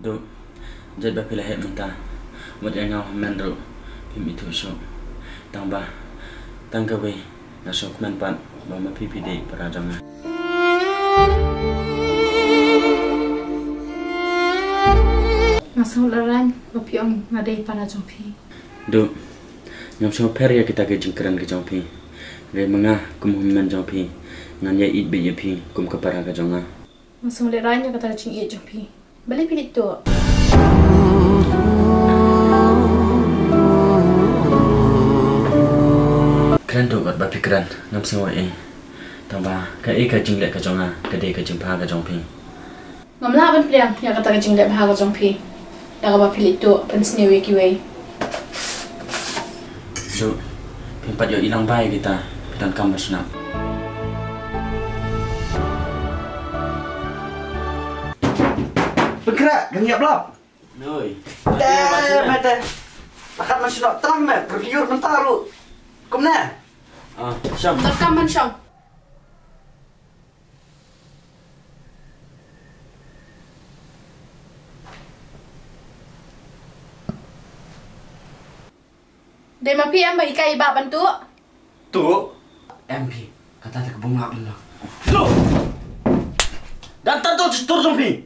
Do jad ba pila het mentah. Wat yang ngau menro pim itu so. Tangba tanggawe nasok menpan mama PPD para jangan. Masuk laran opiong ngadai para jompi. Do ngam so peria kita ke jingkran ke jompi. Re manga kum men jompi. Nganya it be yepi kum ke para ke jonga. Masuk laran yo kata cing ie jompi. Balik pilih tu. Keren tu kat bapi keren ngam sewa tambah ka ka jinglek ka jonga ka de ka jingpa ka jongpi Ngam lah ban pliang ya kata cing lek ha ka jompi. Dah ka pilih tu pen snewe kiwe. so pimpat yo ilang bai kita dan kam basna Bergerak, ganyak belap. noi Dah, mata. Akan masih nak terang meh, berliur mentaru. Kemana? syam Terkam man syong. Dei ma pi am ba ikai ba bantu. Tu. MP, kata tak bunga belah. lo dan tanto tur jongpi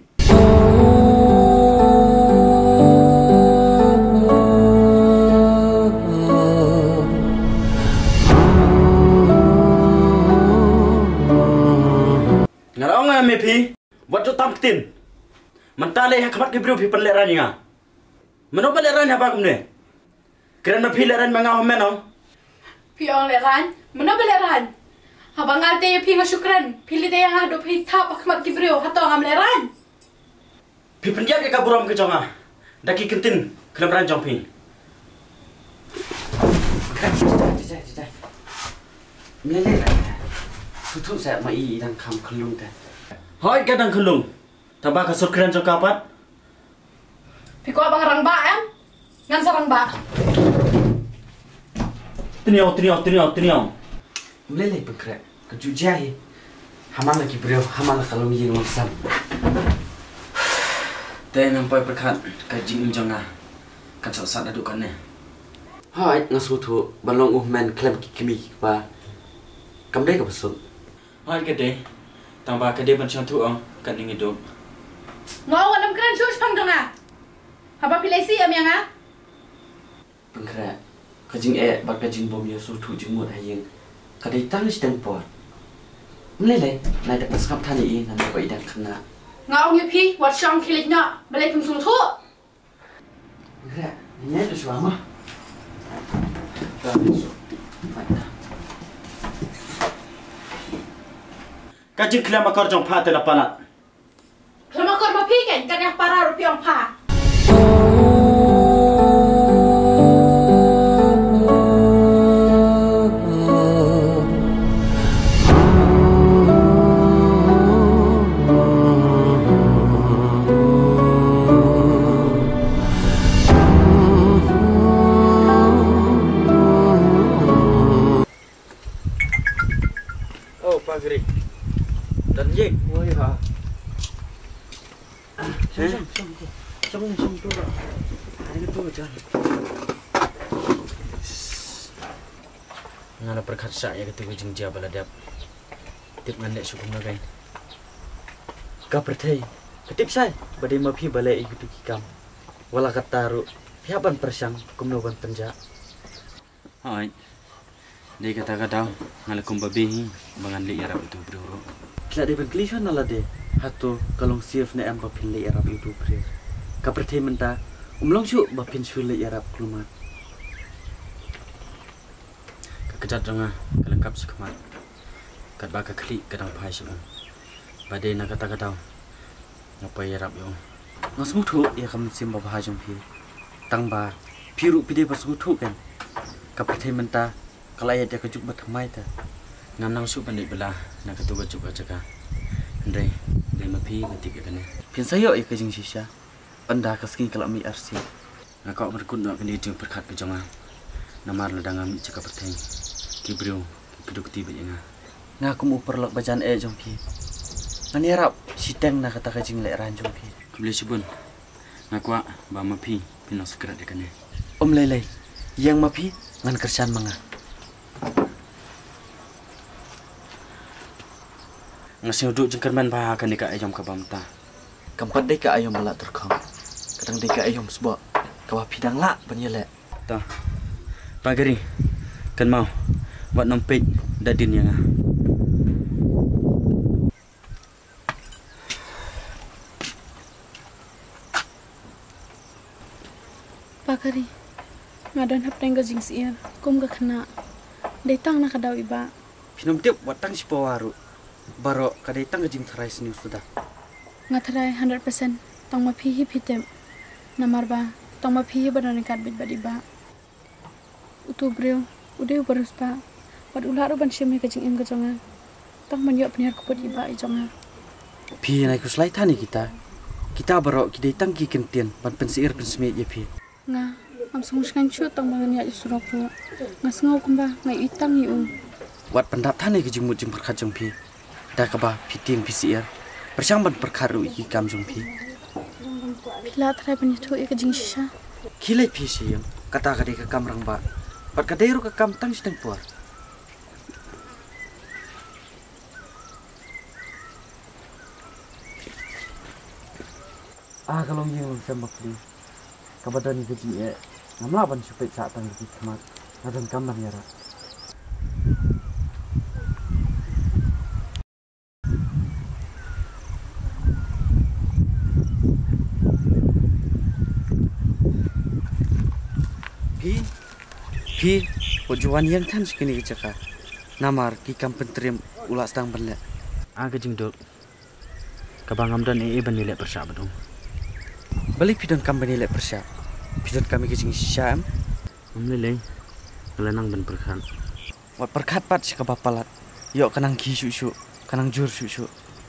ngarong MP wat tu tamtin mentale hakmat ke bro pi perleran nga meno perleran apa kumne keren ma pi leran manga homenom Piong leran, mana beleran? Abang ate pi ngashukran, pilih deh yang adu pi tap akmat kibriu, hatong am leran. pi penjak ke kaburam ke jonga daki kentin kelemran jongpi Jajah. Meleleh lah. Tutup saya mai dan kam kelung kan. hoi kadang kelung tabak kasut keren jong kapat Pi ko abang rang ba em? Ngan sarang ba. teniau Meleleh bergerak. Kejujah. Haman lagi beliau, haman lah kalau ni maksam. teh nampai perkat kajing jonga kan sat adukan ne Hai, ngasuh tu balong men klaim kimi ba. Kam deh ke besut. hoi kede tambah kede bencang tu ong kan ing hidup Ngau wadam keren shus pang dong ah. Apa pilih si am yang ah? Bergerak. Kajing bak kajing bom ya suh tu jemut hayeng. Kadai tang sedang pot. Meleleh, nak dapat skap tani ini nanti kau idang kena. Ngau ngi pi wat syong kilit nya, balai pun sung tu. Bergerak. Ini tu suama. kajing kelam akor jong pha te lapanat Lama kor ma pi kan yang para rupiang pa. oh pagri dan ye Oh ya. Song tu Ini tu macam. ngana perkat sa ya ketu kajing ja baladap tip ngandek sukum nagai Kau percaya? Ketip saya. Badai mapi balai itu kikam. Wala kataru. Piapan persang kumnoban penja. hoi dei kata-kata ngalakum babi bangan li yarap itu bro Kila depan klisyon nala de. Hato kalong siaf na empa pinle Arab itu bre. Kau percaya menta. Umlong su bapin sule Arab klumat. kecat jonga kelengkap sekamat kat baka kli kadang pai su badai na kata-kata ngapa yarap yo Ngasmu tu ya kam sim babah jompi. Tang ba piru pide pasu tu kan. Kau percaya menta. Kalau ayat dia kejuk bertamai ta. ngam nang su pandai belah na ketu baju aja ndai dei mapi ketik kene Pian saya ya kejing sisa. Anda keskin kalau mi arsi. ngakau berkut nak kene jeng perkat ke jonga namar ledang ami cakap perteng kibriu keduk tiba nga Ngaku mu perlok bacaan jompi. Ngani harap sidang nak kata kejing lek ran jompi. kebeli subun Ngakwa ba mapi pinang sekret dekan ni. Om lelai, yang mapi ngan kersan manga. Ngasih duduk jengkerman bah akan dika ayam kabamta. Keempat deka ayam balak terkong. Kadang deka ayam sebab kawah pidang lak penyelek. Ta. Pagari. Kan mau buat nompet dadin yang ah. Pagari. Ngadon hap tengga jing siir. Kum gak kena. Datang nak kadaw iba. Pinam tiap watang si pawaru. Baro kadai tang jing terai sini sudah. Ngatarai 100% tang mapihi pitem. Namar ba tang mapihi badan kat bit badiba. Utu brio udah barus pa. Wad ularu ban syemi ka jing im ka jonga. Tang manyo penir kuput iba I jonga. Pi nai kuslai tani kita. Kita baro kidai tang ki kentian ban pensiir pensmet ye pi. Nga am sunguskan chu tang mangan ya suroku. Ngasngau kumba ngai itang yu. Wat pendap tani ke jing mut jing perkat jong pi. Dah kaba piting pisiir. Persang ban perkaru iki kam jong pi. Pila trai penyitu I ka jing shisha. Kilai pi siyang kata kadai ke kam rang ba. Pat kadai ru ke kam tang sedang puar. Kalau yang sama pli. Kabadan ke jing e. Namla ban supet saat tang di kemat. Nadan kam bang yara. Pi, ojuan yang tan sekini kecaka. Namar ki kam penterim ulas tang berle. Aga jing dok. Kabangam dan ban nilai persya bedong. Balik pidon kam ban nilai persya. Pidon kami ke jing syam. Nilai kelenang ban perkan. Wat perkat pat si kabapalat. Yok kanang ki syuk kanang jur syuk.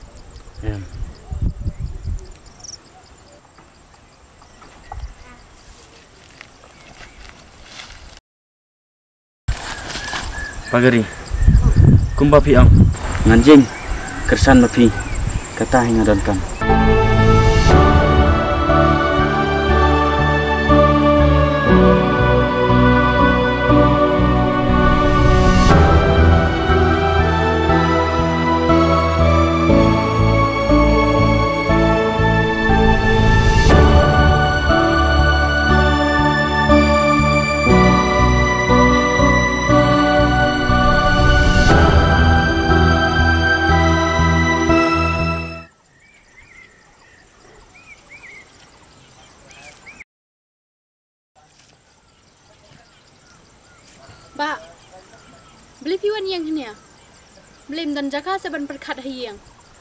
Pagari, kumba piang, nganjing, kersan mapi, kata hingga dan kam. Ba, beli piwan yang ini ya? Beli dan jaka seban perkat yang.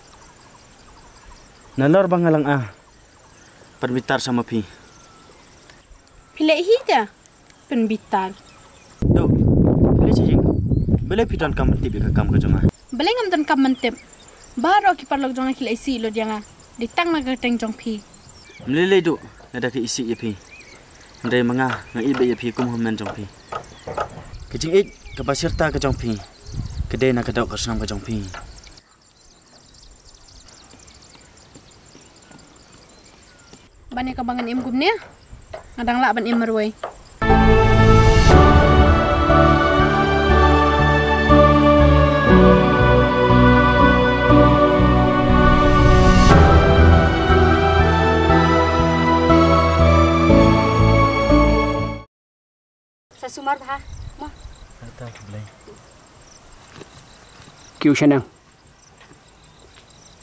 Nalor bangalang penbitar sama pi. Pilih hita, penbitar. Dok, pilih cacing. Beli pidon kam mentip ke kam ke jonga. Beli ngam dan kam mentip. Baru kita parlok jonga kila isi lo jangan. Ditang naga teng jong pi. Melilai dok, ada ke isi ye pi. Ndai manga ngai be ye pi kum homen jong pi. Kecing it ke pasirta ke jong pi. Kedai nak kedok ke senam ke jong pi. Banyak kabangan im gumnya. Ngadang lak ban im merway. Sumar bah, mah. Kata boleh. Kiu senang.